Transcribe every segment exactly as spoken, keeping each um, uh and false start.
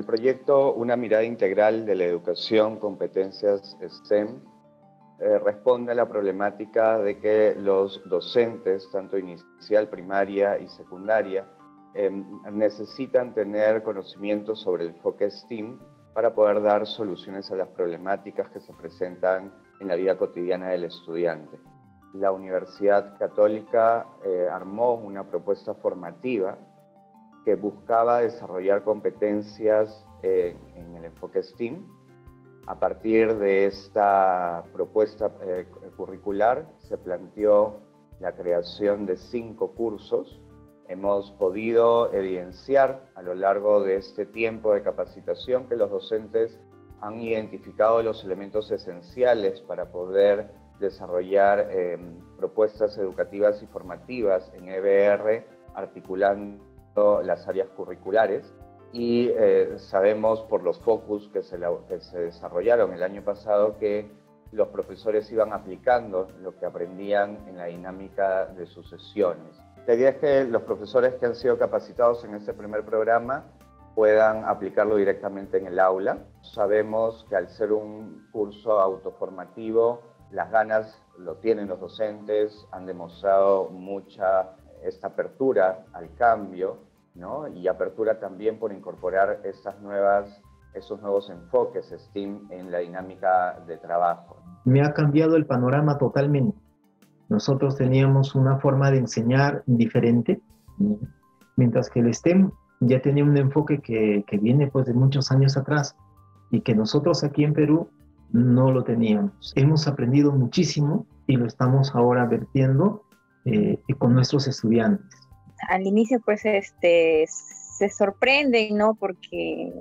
el proyecto Una mirada integral de la educación, competencias STEM, eh, responde a la problemática de que los docentes, tanto inicial, primaria y secundaria, eh, necesitan tener conocimientos sobre el enfoque STEAM para poder dar soluciones a las problemáticas que se presentan en la vida cotidiana del estudiante. La Universidad Católica eh, armó una propuesta formativa que buscaba desarrollar competencias eh, en el enfoque STEAM. A partir de esta propuesta eh, curricular se planteó la creación de cinco cursos. Hemos podido evidenciar a lo largo de este tiempo de capacitación que los docentes han identificado los elementos esenciales para poder desarrollar eh, propuestas educativas y formativas en E B R, articulando las áreas curriculares, y eh, sabemos por los focus que se, la, que se desarrollaron el año pasado que los profesores iban aplicando lo que aprendían en la dinámica de sus sesiones. La idea es que los profesores que han sido capacitados en este primer programa puedan aplicarlo directamente en el aula. Sabemos que al ser un curso autoformativo, las ganas lo tienen los docentes, han demostrado mucha esta apertura al cambio, ¿no? Y apertura también por incorporar estas nuevas, esos nuevos enfoques STEAM en la dinámica de trabajo. Me ha cambiado el panorama totalmente. Nosotros teníamos una forma de enseñar diferente, mientras que el STEM ya tenía un enfoque que, que viene pues de muchos años atrás y que nosotros aquí en Perú no lo teníamos. Hemos aprendido muchísimo y lo estamos ahora vertiendo eh, con nuestros estudiantes. Al inicio pues este, se sorprenden, ¿no? Porque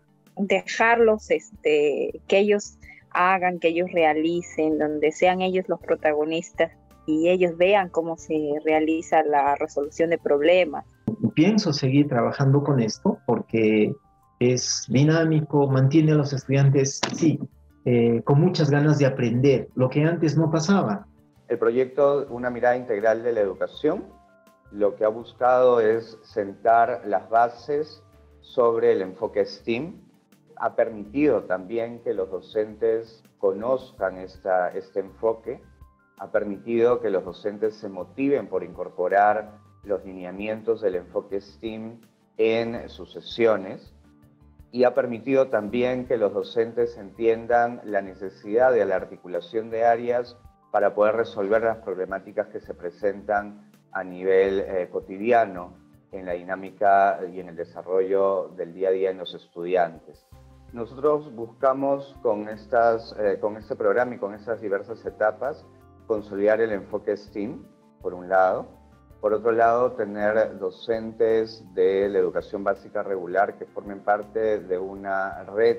dejarlos este, que ellos hagan, que ellos realicen, donde sean ellos los protagonistas y ellos vean cómo se realiza la resolución de problemas. Pienso seguir trabajando con esto porque es dinámico, mantiene a los estudiantes, sí, eh, con muchas ganas de aprender, lo que antes no pasaba. El proyecto Una mirada integral de la educación lo que ha buscado es sentar las bases sobre el enfoque STEAM. Ha permitido también que los docentes conozcan esta, este enfoque, ha permitido que los docentes se motiven por incorporar los lineamientos del enfoque STEAM en sus sesiones, y ha permitido también que los docentes entiendan la necesidad de la articulación de áreas para poder resolver las problemáticas que se presentan a nivel eh, cotidiano en la dinámica y en el desarrollo del día a día en los estudiantes. Nosotros buscamos con, estas, eh, con este programa y con estas diversas etapas consolidar el enfoque STEAM, por un lado. Por otro lado, tener docentes de la educación básica regular que formen parte de una red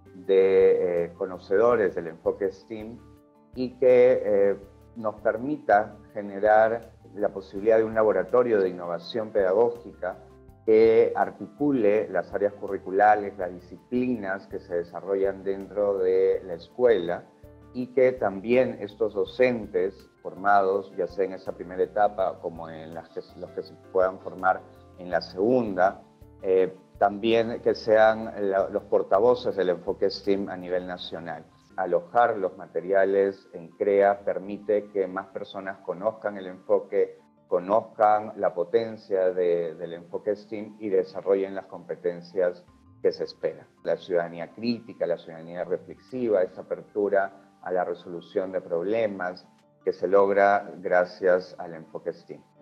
de eh, conocedores del enfoque STEAM y que eh, nos permita generar la posibilidad de un laboratorio de innovación pedagógica que articule las áreas curriculares, las disciplinas que se desarrollan dentro de la escuela, y que también estos docentes formados, ya sea en esa primera etapa como en las que, los que se puedan formar en la segunda, eh, también que sean la, los portavoces del enfoque STEAM a nivel nacional. Alojar los materiales en CREA permite que más personas conozcan el enfoque, conozcan la potencia de, del enfoque STEAM y desarrollen las competencias que se esperan. La ciudadanía crítica, la ciudadanía reflexiva, esa apertura a la resolución de problemas que se logra gracias al enfoque STEAM.